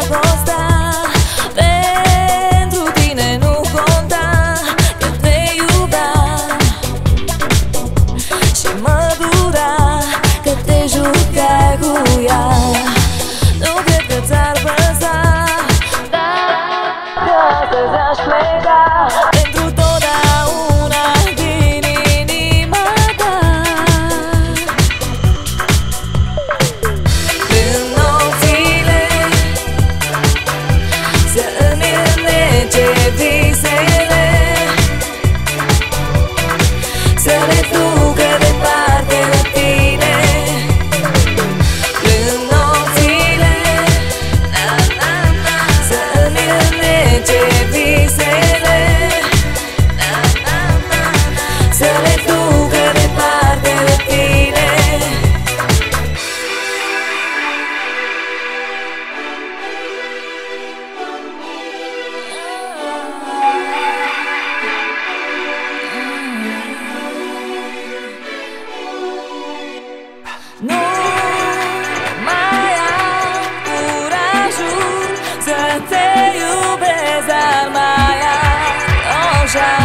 dragostea. Pentru tine nu conta că te iubeam și mă dura că te jucai cu ea. Nu cred că ți-ar păsa, că astăzi aș pleca pentru totdeauna din inima ta. În nopțile să îmi înnece visele, să le ducă departe de tine. În nopțile să îmi înnece visele, să le ducă departe de tine. Nu mai am curajul să te iubesc, dar mai am o șansă.